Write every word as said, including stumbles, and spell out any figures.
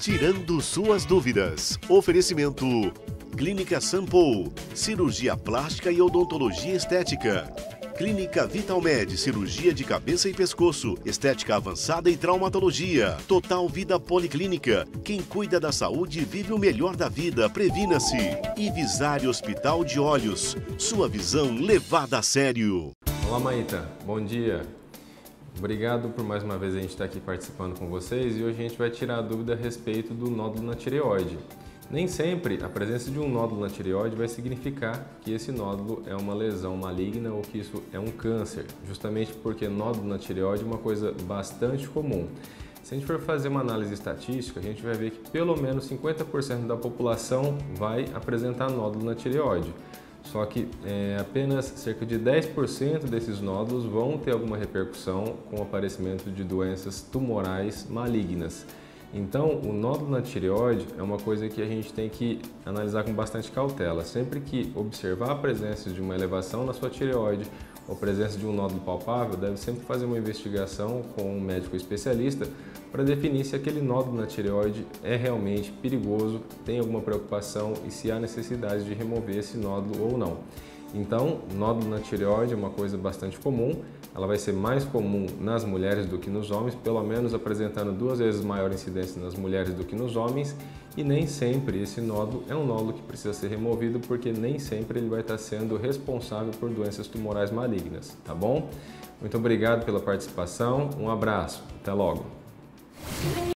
tirando suas dúvidas. Oferecimento Clínica Sampo, cirurgia plástica e odontologia estética. Clínica Vitalmed, cirurgia de cabeça e pescoço, estética avançada e traumatologia. Total Vida Policlínica, quem cuida da saúde vive o melhor da vida, previna-se. E Visare Hospital de Olhos, sua visão levada a sério. Olá Maíta, bom dia. Obrigado por mais uma vez a gente estar aqui participando com vocês e hoje a gente vai tirar a dúvida a respeito do nódulo na tireoide. Nem sempre a presença de um nódulo na tireoide vai significar que esse nódulo é uma lesão maligna ou que isso é um câncer, justamente porque nódulo na tireoide é uma coisa bastante comum. Se a gente for fazer uma análise estatística, a gente vai ver que pelo menos cinquenta por cento da população vai apresentar nódulo na tireoide. Só que é, apenas cerca de dez por cento desses nódulos vão ter alguma repercussão com o aparecimento de doenças tumorais malignas. Então, o nódulo na tireoide é uma coisa que a gente tem que analisar com bastante cautela. Sempre que observar a presença de uma elevação na sua tireoide ou presença de um nódulo palpável, deve sempre fazer uma investigação com um médico especialista para definir se aquele nódulo na tireoide é realmente perigoso, tem alguma preocupação e se há necessidade de remover esse nódulo ou não. Então, nódulo na tireoide é uma coisa bastante comum, ela vai ser mais comum nas mulheres do que nos homens, pelo menos apresentando duas vezes maior incidência nas mulheres do que nos homens, e nem sempre esse nódulo é um nódulo que precisa ser removido, porque nem sempre ele vai estar sendo responsável por doenças tumorais malignas, tá bom? Muito obrigado pela participação, um abraço, até logo!